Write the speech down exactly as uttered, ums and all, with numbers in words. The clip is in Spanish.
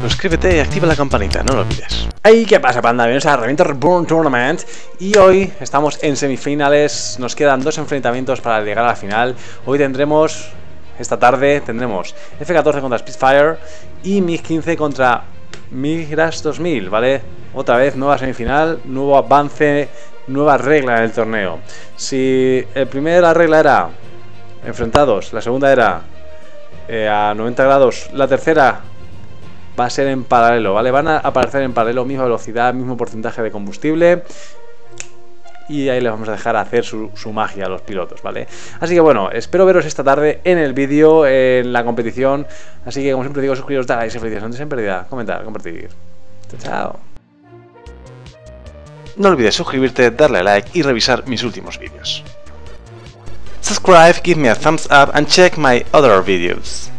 suscríbete y activa la campanita, no lo olvides. Hey, ¿qué pasa, panda? Bienvenidos a Reviento Reborn Tournament. Y hoy estamos en semifinales. Nos quedan dos enfrentamientos para llegar a la final. Hoy tendremos, esta tarde, tendremos F catorce contra Spitfire y MiG quince contra Mirage dos mil, ¿vale? Otra vez, nueva semifinal, nuevo avance, nueva regla en el torneo. Si el primer la regla era enfrentados, la segunda era eh, a noventa grados, la tercera va a ser en paralelo, ¿vale? Van a aparecer en paralelo, misma velocidad, mismo porcentaje de combustible. Y ahí les vamos a dejar hacer su, su magia a los pilotos, ¿vale? Así que bueno, espero veros esta tarde en el vídeo, en la competición. Así que como siempre digo, suscribiros, dale, si felicidades, en pérdida, comentar, compartir. Chao, chao. No olvides suscribirte, darle a like y revisar mis últimos vídeos. Subscribe, give me a thumbs up and check my other videos.